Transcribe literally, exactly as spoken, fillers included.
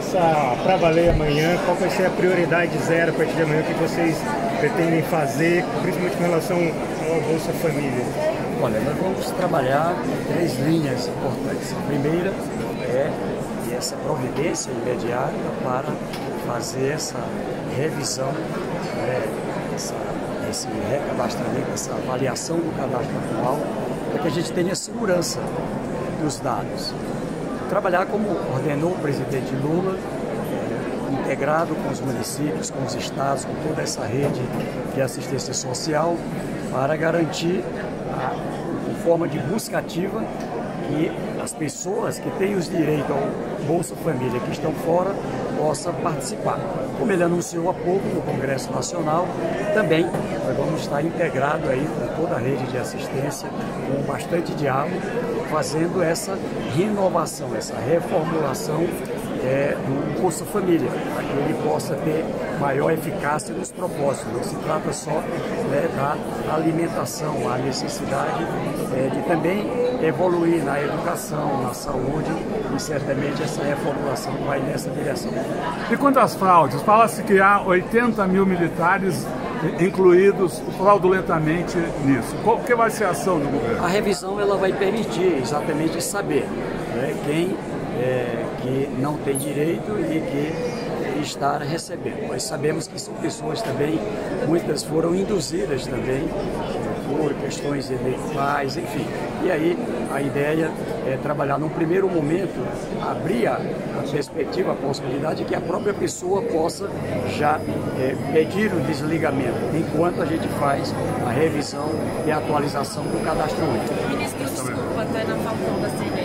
começar para valer amanhã, qual vai ser a prioridade zero a partir de amanhã, o que vocês pretendem fazer, principalmente com relação ao Bolsa Família? Olha, nós vamos trabalhar em três linhas importantes. A primeira é essa providência imediata para fazer essa revisão, né, essa, esse recadastramento, essa avaliação do cadastro atual, para que a gente tenha segurança dos dados. Trabalhar como ordenou o presidente Lula, é, integrado com os municípios, com os estados, com toda essa rede de assistência social, para garantir, a, de forma de busca ativa, que as pessoas que têm os direitos ao Bolsa Família, que estão fora, possam participar. Como ele anunciou há pouco no Congresso Nacional, também nós vamos estar integrados aí com toda a rede de assistência, com bastante diálogo, fazendo essa renovação, essa reformulação é, do Bolsa Família, para que ele possa ter maior eficácia nos propósitos. Não se trata só, né, da alimentação, a necessidade é, de também evoluir na educação, na saúde, e certamente essa reformulação vai nessa direção. E quanto às fraudes? Fala-se que há oitenta mil militares incluídos fraudulentamente nisso. Qual que vai ser a ação do governo? A revisão ela vai permitir exatamente saber, né, quem é, que não tem direito e que está recebendo. Nós sabemos que são pessoas também, muitas foram induzidas também por questões eleitorais, enfim. E aí a ideia é trabalhar num primeiro momento, abrir a, a perspectiva, a possibilidade de que a própria pessoa possa já é, pedir o desligamento, enquanto a gente faz a revisão e a atualização do cadastro único. Ministro, desculpa, até na falta da